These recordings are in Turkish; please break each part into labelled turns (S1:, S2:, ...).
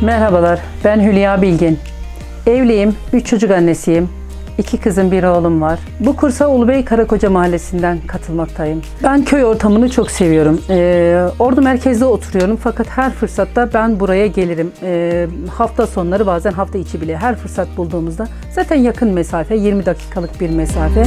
S1: Merhabalar, ben Hülya Bilgin. Evliyim, 3 çocuk annesiyim. 2 kızım, 1 oğlum var. Bu kursa Ulubey Karakoca Mahallesi'nden katılmaktayım. Ben köy ortamını çok seviyorum. Ordu merkezde oturuyorum fakat her fırsatta ben buraya gelirim. Hafta sonları, bazen hafta içi bile her fırsat bulduğumuzda. Zaten yakın mesafe, 20 dakikalık bir mesafe.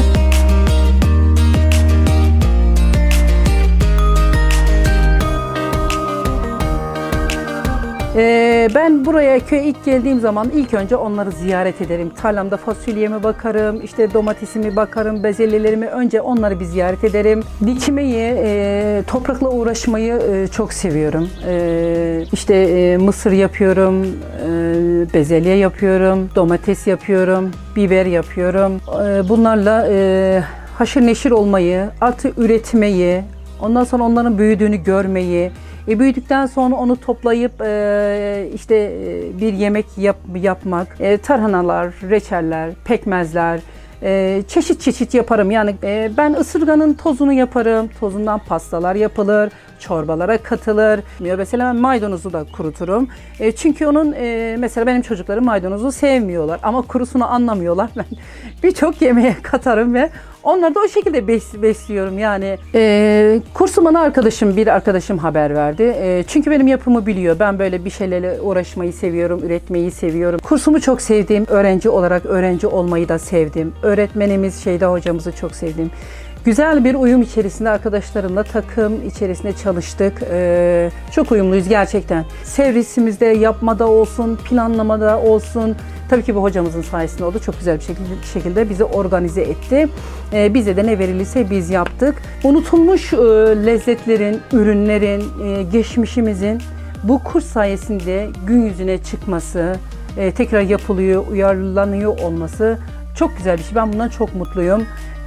S1: Ben buraya köye ilk geldiğim zaman ilk önce onları ziyaret ederim. Tarlamda fasulyeme bakarım, işte domatesimi bakarım, bezelyelerimi önce onları bir ziyaret ederim. Dikmeyi, toprakla uğraşmayı çok seviyorum. İşte mısır yapıyorum, bezelye yapıyorum, domates yapıyorum, biber yapıyorum. Bunlarla haşır neşir olmayı, artı üretmeyi, ondan sonra onların büyüdüğünü görmeyi, büyüdükten sonra onu toplayıp işte bir yemek yapmak, tarhanalar, reçeller, pekmezler, çeşit çeşit yaparım. Yani ben ısırganın tozunu yaparım, tozundan pastalar yapılır, çorbalara katılır. Mesela maydanozu da kuruturum. Çünkü onun mesela benim çocuklarım maydanozu sevmiyorlar ama kurusunu anlamıyorlar. Ben birçok yemeğe katarım ve onları da o şekilde besliyorum yani. Kursu bana bir arkadaşım haber verdi. Çünkü benim yapımı biliyor. Ben böyle bir şeylerle uğraşmayı seviyorum, üretmeyi seviyorum. Kursumu çok sevdim. Öğrenci olarak öğrenci olmayı da sevdim. Öğretmenimiz Şeyda hocamızı çok sevdim. Güzel bir uyum içerisinde arkadaşlarımla takım içerisinde çalıştık. Çok uyumluyuz gerçekten. Servisimizde yapmada olsun, planlamada olsun. Tabii ki bu hocamızın sayesinde oldu. Çok güzel bir şekilde bizi organize etti. Bize de ne verilirse biz yaptık. Unutulmuş lezzetlerin, ürünlerin, geçmişimizin bu kurs sayesinde gün yüzüne çıkması, tekrar yapılıyor, uyarlanıyor olması çok güzel bir şey. Ben bundan çok mutluyum.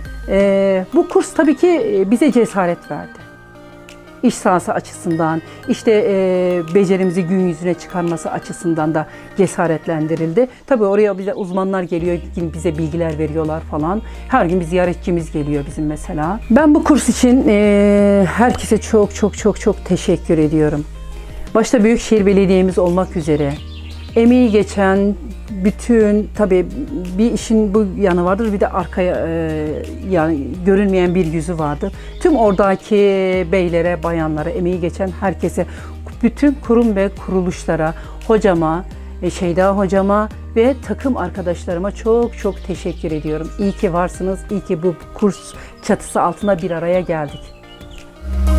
S1: Bu kurs tabii ki bize cesaret verdi. İş sahası açısından, işte becerimizi gün yüzüne çıkarması açısından da cesaretlendirildi. Tabii oraya bize uzmanlar geliyor, bize bilgiler veriyorlar falan. Her gün bir ziyaretçimiz geliyor bizim mesela. Ben bu kurs için herkese çok teşekkür ediyorum. Başta Büyükşehir Belediye'miz olmak üzere emeği geçen bütün, tabii bir işin bu yanı vardır, bir de arkaya yani görünmeyen bir yüzü vardır. Tüm oradaki beylere, bayanlara, emeği geçen herkese, bütün kurum ve kuruluşlara, hocama, Şeyda hocama ve takım arkadaşlarıma çok teşekkür ediyorum. İyi ki varsınız, iyi ki bu kurs çatısı altında bir araya geldik.